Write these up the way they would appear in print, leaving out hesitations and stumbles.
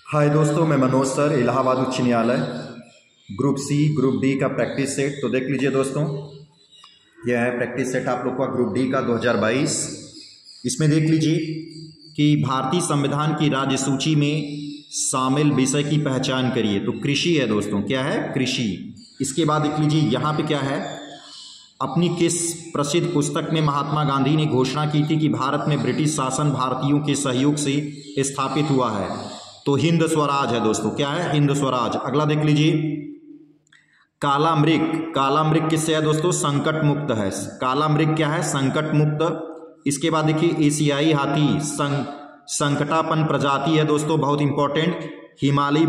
हाय दोस्तों, मैं मनोज सर, इलाहाबाद उच्च न्यायालय, ग्रुप सी ग्रुप डी का प्रैक्टिस सेट। तो देख लीजिए दोस्तों, यह है प्रैक्टिस सेट आप लोग का ग्रुप डी का 2022। इसमें देख लीजिए कि भारतीय संविधान की राज्य सूची में शामिल विषय की पहचान करिए। तो कृषि है दोस्तों, क्या है? कृषि। इसके बाद देख लीजिए यहाँ पे क्या है, अपनी किस प्रसिद्ध पुस्तक में महात्मा गांधी ने घोषणा की थी कि भारत में ब्रिटिश शासन भारतीयों के सहयोग से स्थापित हुआ है? तो हिंद स्वराज है दोस्तों, क्या है? हिंद स्वराज। अगला देख लीजिए, काला मृग। काला मृग किससे है दोस्तों? संकट मुक्त है। काला मृग क्या है? संकट मुक्त। इसके बाद देखिए, एशियाई हाथी संकटापन प्रजाति है दोस्तों, बहुत इंपॉर्टेंट। हिमालयी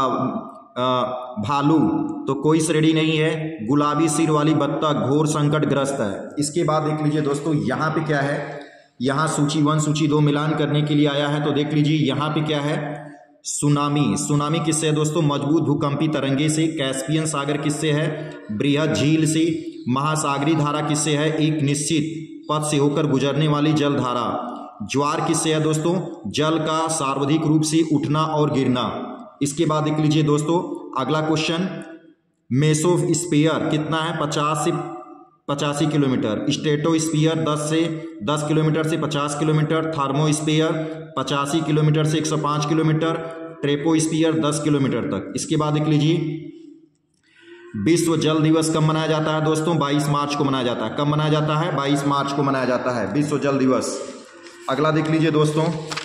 भालू तो कोई श्रेणी नहीं है। गुलाबी सिर वाली बत्तख घोर संकटग्रस्त है। इसके बाद देख लीजिए दोस्तों, यहाँ पे क्या है, यहाँ सूची 1 सूची 2 मिलान करने के लिए आया है। तो देख लीजिए यहाँ पे क्या है, सुनामी। सुनामी किससे है दोस्तों? मजबूत भूकंपी तरंगे से। कैस्पियन सागर किससे है? बृहद झील से। महासागरी धारा किससे है? एक निश्चित पथ से होकर गुजरने वाली जलधारा। ज्वार किससे है दोस्तों? जल का सर्वाधिक रूप से उठना और गिरना। इसके बाद देख लीजिए दोस्तों, अगला क्वेश्चन, मेसोस्फीयर कितना है? 50 से 85 किलोमीटर। स्ट्रेटोस्फीयर 10 किलोमीटर से 50 किलोमीटर। थर्मोस्फीयर 85 किलोमीटर से 105 किलोमीटर। ट्रेपोस्फीयर 10 किलोमीटर तक। इसके बाद देख लीजिए, विश्व जल दिवस कब मनाया जाता है दोस्तों? 22 मार्च को मनाया जाता है। कब मनाया जाता है? 22 मार्च को मनाया जाता है विश्व जल दिवस। अगला देख लीजिए दोस्तों,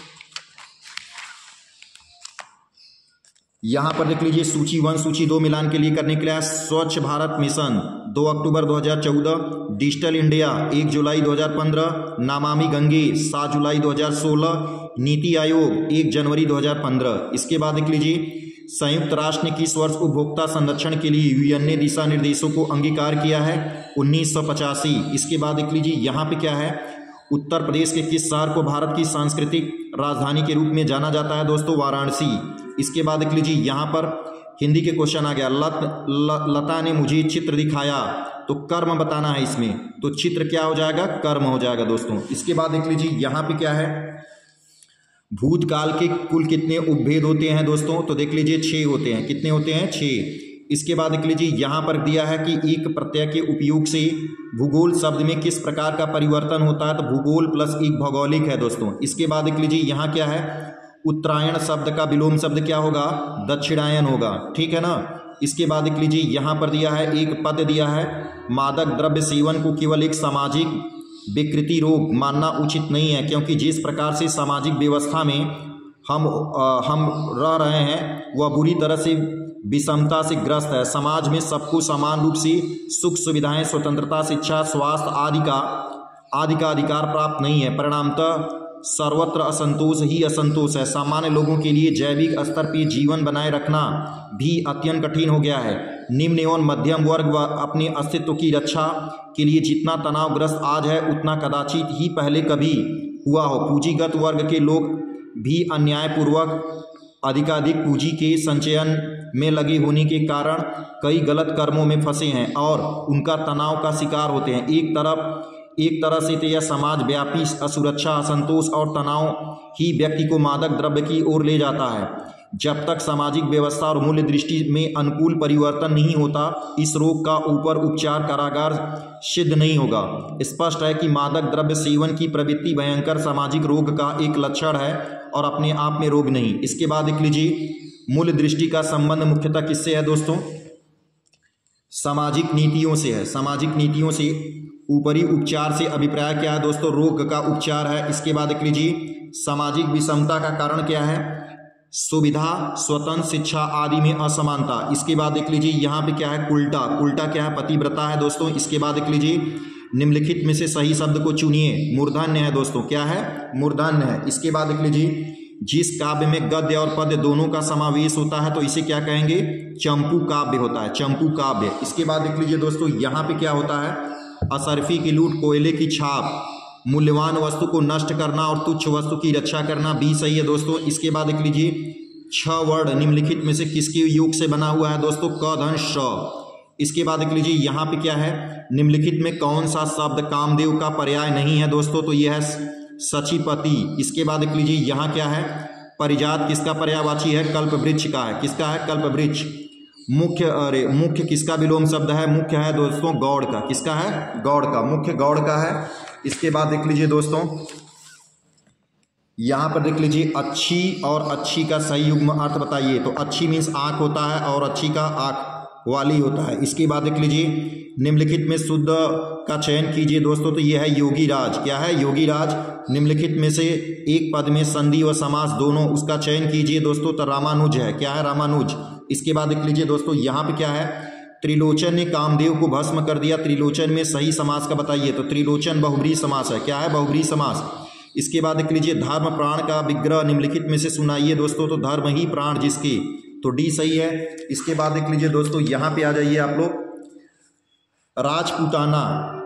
यहां पर देख लीजिए सूची 1 सूची 2 मिलान के लिए करने के लिए स्वच्छ भारत मिशन 2 अक्टूबर 2014, डिजिटल इंडिया 1 जुलाई 2015, नमामि गंगे 7 जुलाई 2016, नीति आयोग 1 जनवरी 2015। इसके बाद देख लीजिए, संयुक्त राष्ट्र ने किस वर्ष उपभोक्ता संरक्षण के लिए यूएन ने दिशा निर्देशों को अंगीकार किया है? 1985। इसके बाद देख लीजिए यहाँ पे क्या है, उत्तर प्रदेश के किस शहर को भारत की सांस्कृतिक राजधानी के रूप में जाना जाता है दोस्तों? वाराणसी। इसके बाद देख लीजिए यहाँ पर हिंदी के क्वेश्चन आ गया, लता ने मुझे चित्र दिखाया, तो कर्म बताना है इसमें। तो चित्र क्या हो जाएगा? कर्म हो जाएगा दोस्तों। इसके बाद देख लीजिए यहाँ पे क्या है, भूतकाल के कुल कितने उपभेद होते हैं दोस्तों? तो देख लीजिए 6 होते हैं। कितने होते हैं? 6। इसके बाद देख लीजिए यहाँ पर दिया है कि एक प्रत्यय के उपयोग से भूगोल शब्द में किस प्रकार का परिवर्तन होता है? तो भूगोल प्लस एक भौगोलिक है दोस्तों। इसके बाद देख लीजिए यहाँ क्या है, उत्तरायण शब्द का विलोम शब्द क्या होगा? दक्षिणायन होगा, ठीक है ना। इसके बाद देख लीजिए यहाँ पर दिया है, एक पद दिया है, मादक द्रव्य सेवन को केवल एक सामाजिक विकृति रोग मानना उचित नहीं है, क्योंकि जिस प्रकार से सामाजिक व्यवस्था में हम रह रहे हैं वह बुरी तरह से विषमता से ग्रस्त है। समाज में सबको समान रूप से सुख सुविधाएं, स्वतंत्रता, शिक्षा, स्वास्थ्य आदि का अधिकार प्राप्त नहीं है। परिणामतः सर्वत्र असंतोष ही असंतोष है। सामान्य लोगों के लिए जैविक स्तर पर जीवन बनाए रखना भी अत्यंत कठिन हो गया है। निम्न एवं मध्यम वर्ग अपने अस्तित्व की रक्षा के लिए जितना तनावग्रस्त आज है, उतना कदाचित ही पहले कभी हुआ हो। पूंजीगत वर्ग के लोग भी अन्यायपूर्वक अधिकाधिक पूंजी के संचयन में लगे होने के कारण कई गलत कर्मों में फंसे हैं और उनका तनाव का शिकार होते हैं। एक तरह से तो यह समाज व्यापी असुरक्षा, असंतोष और तनाव ही व्यक्ति को मादक द्रव्य की ओर ले जाता है। जब तक सामाजिक व्यवस्था और मूल्य दृष्टि में अनुकूल परिवर्तन नहीं होता, इस रोग का ऊपर उपचार कारागार सिद्ध नहीं होगा। स्पष्ट है कि मादक द्रव्य सेवन की प्रवृत्ति भयंकर सामाजिक रोग का एक लक्षण है और अपने आप में रोग नहीं। इसके बाद देख लीजिए, मूल्य दृष्टि का संबंध मुख्यतः किससे है दोस्तों? सामाजिक नीतियों से है। सामाजिक नीतियों से ऊपरी उपचार से अभिप्राय क्या है दोस्तों? रोग का उपचार है। इसके बाद देख लीजिए, सामाजिक विषमता का कारण क्या है? सुविधा, स्वतंत्र शिक्षा आदि में असमानता। इसके बाद देख लीजिए यहाँ पे क्या है, उल्टा क्या है? पतिव्रता है दोस्तों। इसके बाद देख लीजिए, निम्नलिखित में से सही शब्द को चुनिए। मूर्धन्य है दोस्तों, क्या है? मूर्धन्य है। इसके बाद देख लीजिए, जिस काव्य में गद्य और पद्य दोनों का समावेश होता है तो इसे क्या कहेंगे? चंपू काव्य होता है, चंपू काव्य। इसके बाद देख लीजिए दोस्तों, यहाँ पे क्या होता है, असरफी की लूट, कोयले की छाप, मूल्यवान वस्तु को नष्ट करना और तुच्छ वस्तु की रक्षा करना भी सही है दोस्तों। इसके बाद देख लीजिए, 6 वर्ड निम्नलिखित में से किसके योग से बना हुआ है दोस्तों? क धन श। इसके बाद देख लीजिए यहाँ पे क्या है, निम्नलिखित में कौन सा शब्द कामदेव का पर्याय नहीं है दोस्तों? तो यह है सचिपति। इसके बाद देख लीजिए यहाँ क्या है, परिजात किसका पर्यायवाची है? कल्पवृक्ष का है। किसका है? कल्पवृक्ष। मुख्य किसका विलोम शब्द है? मुख्य है दोस्तों गौड़ का। किसका है? गौड़ का। मुख्य गौड़ का है। इसके बाद देख लीजिए दोस्तों, यहाँ पर देख लीजिए अच्छी और अच्छी का सही युग्म अर्थ बताइए। तो अच्छी मीन्स आँख होता है और अच्छी का आँख वाली होता है। इसके बाद देख लीजिए निम्नलिखित में शुद्ध का चयन कीजिए दोस्तों। तो यह है योगी राज। क्या है? योगी राज। निम्नलिखित में से एक पद में संधि व समास दोनों, उसका चयन कीजिए दोस्तों। तो रामानुज है। क्या है? रामानुज। इसके बाद देख लीजिए दोस्तों, यहाँ पे क्या है? त्रिलोचन ने कामदेव को भस्म कर दिया। त्रिलोचन में सही समास का बताइए। तो त्रिलोचन बहुब्रीहि समास है। क्या है? बहुब्रीहि समास। इसके बाद देख लीजिए धर्म प्राण का विग्रह निम्नलिखित में से सुनाइए दोस्तों। तो धर्म ही प्राण जिसके, तो डी सही है। इसके बाद देख लीजिए दोस्तों, यहाँ पे आ जाइए आप लोग, राजपूताना